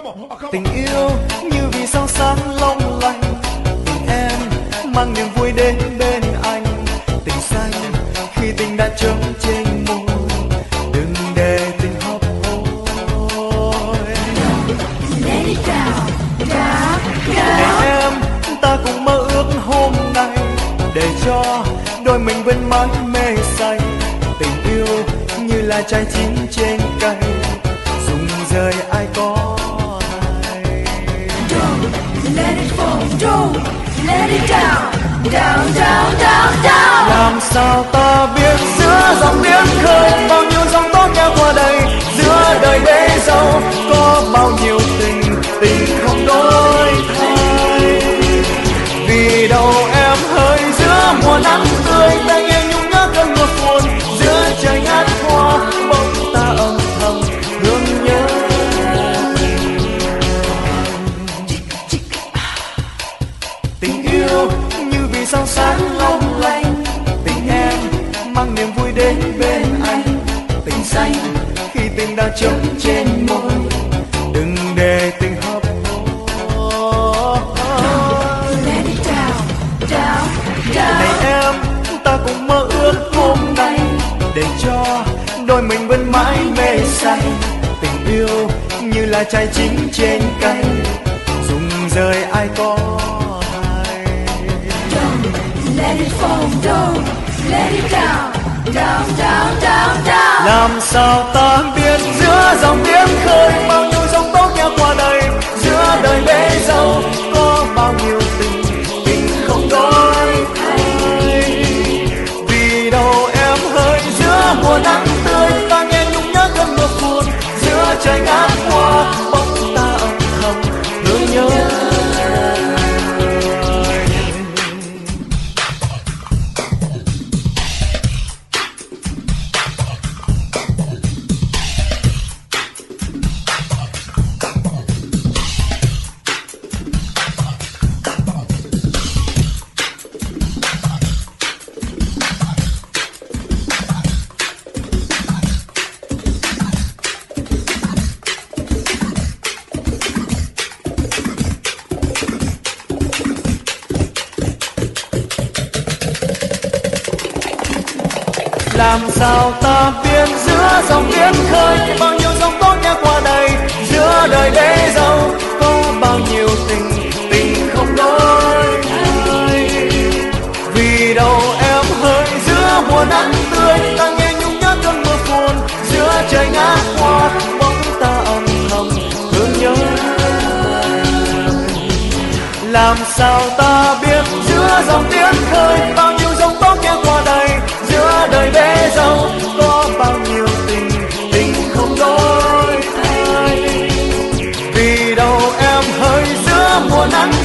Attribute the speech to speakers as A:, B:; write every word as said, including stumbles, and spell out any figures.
A: Tình yêu như vì sao sáng long lanh, tình em mang niềm vui đến bên anh. Tình xanh khi tình đã chớm trên môi, đừng để tình hấp hối. Này em, ta cùng mơ ước hôm nay, để cho đôi mình vẫn mãi mê say. Tình yêu như là trái chín trên cây, rụng rơi ai có hay. Don't let it fall, don't let it down, down, down, down, down. Làm sao ta biết giữa dòng biển khơi bao nhiêu dòng tố kéo qua đây, giữa đời bể dâu có bao nhiêu tình, tình không đổi thay. Vì đâu em hỡi giữa mùa nắng tươi, ta nghe nhung nhớ cơn mưa phùn, giữa trời ngát hoa bỗng ta âm thầm thương nhớ. Tình yêu như vì sao sáng long lanh, tình em mang niềm vui đến bên anh. Tình xanh khi tình đã chớm trên môi, đừng để tình hấp hối. Này em, ta cùng mơ ước hôm nay, để cho đôi mình vẫn mãi mê say. Tình yêu như là trái chín trên cây, rụng rơi ai có hay. Don't let it fall, don't let it down, down, down, down, down. Làm sao ta biết giữa dòng biển khơi bao nhiêu dòng tố kéo qua đây, giữa đời bể dâu có bao nhiêu tình, tình không đổi thay. Vì đâu em hỡi giữa mùa nắng tươi, ta nghe nhung nhớ cơn mưa phùn, giữa trời ngát hoa bỗng ta âm thầm thương nhớ. Làm sao ta biết giữa dòng biển khơi bao nhiêu dòng tố kéo qua đây, giữa đời bể dâu có bao nhiêu tình, tình không đổi thay. Vì đâu em hỡi giữa mùa nắng tươi, ta nghe nhung nhớ cơn mưa phùn, giữa trời ngát hoa bỗng ta âm thầm thương nhớ. Làm sao ta biết giữa dòng biển khơi bao nhiêu dòng tố kéo qua đây, giữa đời bể dâu có bao nhiêu tình, tình không đổi thay. Vì đâu em hỡi giữa mùa nắng